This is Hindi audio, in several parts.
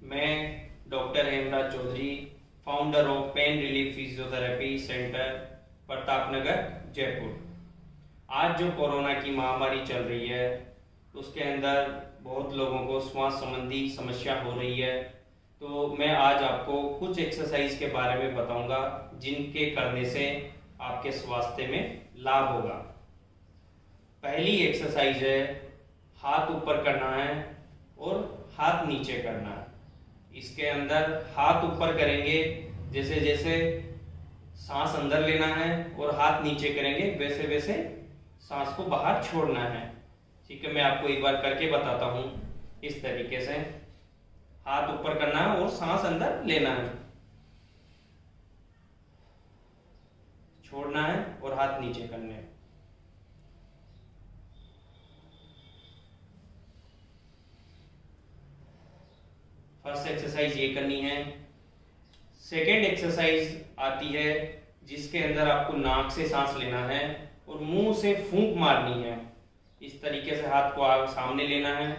मैं doctor Hemraj Chaudhary, founder of pain relief physiotherapy centre, Pratapnagar, Jaipur. आज जो कोरोना की महामारी चल रही है उसके अंदर बहुत लोगों को श्वास संबंधी समस्या हो रही है। तो मैं आज आपको कुछ एक्सरसाइज के बारे में बताऊंगा जिनके करने से आपके स्वास्थ्य में लाभ होगा। पहली एक्सरसाइज है, हाथ ऊपर करना है और हाथ नीचे करना है। इसके अंदर हाथ ऊपर करेंगे, जैसे जैसे सांस अंदर लेना है, और हाथ नीचे करेंगे वैसे वैसे सांस को बाहर छोड़ना है। ठीक है, मैं आपको एक बार करके बताता हूं। इस तरीके से हाथ ऊपर करना है और सांस अंदर लेना है, छोड़ना है और हाथ नीचे करने हैं। फर्स्ट एक्सरसाइज ये करनी है। सेकेंड एक्सरसाइज आती है जिसके अंदर आपको नाक से सांस लेना है और मुंह से फूंक मारनी है। इस तरीके से हाथ को सामने लेना है,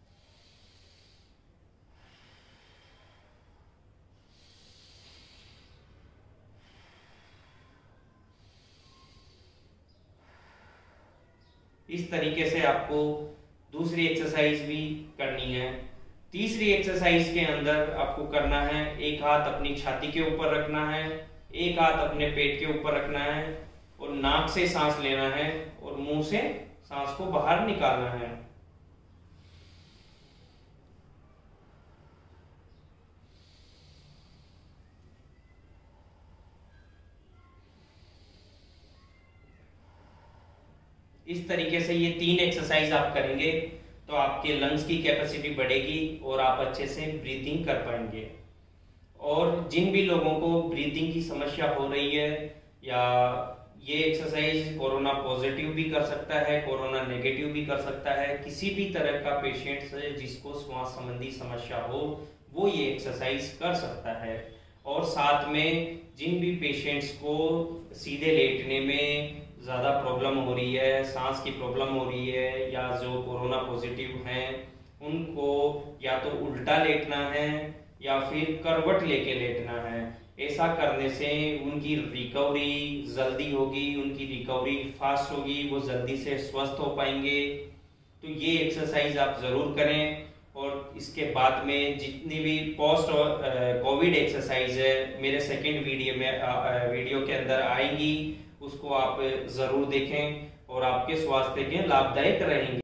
इस तरीके से आपको दूसरी एक्सरसाइज भी करनी है। तीसरी एक्सरसाइज के अंदर आपको करना है, एक हाथ अपनी छाती के ऊपर रखना है, एक हाथ अपने पेट के ऊपर रखना है और नाक से सांस लेना है और मुंह से सांस को बाहर निकालना है। इस तरीके से ये 3 एक्सरसाइज आप करेंगे तो आपके लंग्स की कैपेसिटी बढ़ेगी और आप अच्छे से ब्रीथिंग कर पाएंगे। और जिन भी लोगों को ब्रीथिंग की समस्या हो रही है, या ये एक्सरसाइज कोरोना पॉजिटिव भी कर सकता है, कोरोना नेगेटिव भी कर सकता है, किसी भी तरह का पेशेंट जिसको श्वास संबंधी समस्या हो वो ये एक्सरसाइज कर सकता है। और साथ में जिन भी पेशेंट्स को सीधे लेटने में ज़्यादा प्रॉब्लम हो रही है, सांस की प्रॉब्लम हो रही है, या जो कोरोना पॉजिटिव हैं उनको या तो उल्टा लेटना है या फिर करवट लेके लेटना है। ऐसा करने से उनकी रिकवरी जल्दी होगी, उनकी रिकवरी फास्ट होगी, वो जल्दी से स्वस्थ हो पाएंगे। तो ये एक्सरसाइज आप ज़रूर करें। और इसके बाद में जितनी भी पोस्ट कोविड एक्सरसाइज है मेरे सेकेंड वीडियो के अंदर आएंगी, उसको आप जरूर देखें और आपके स्वास्थ्य के लाभदायक रहेंगे।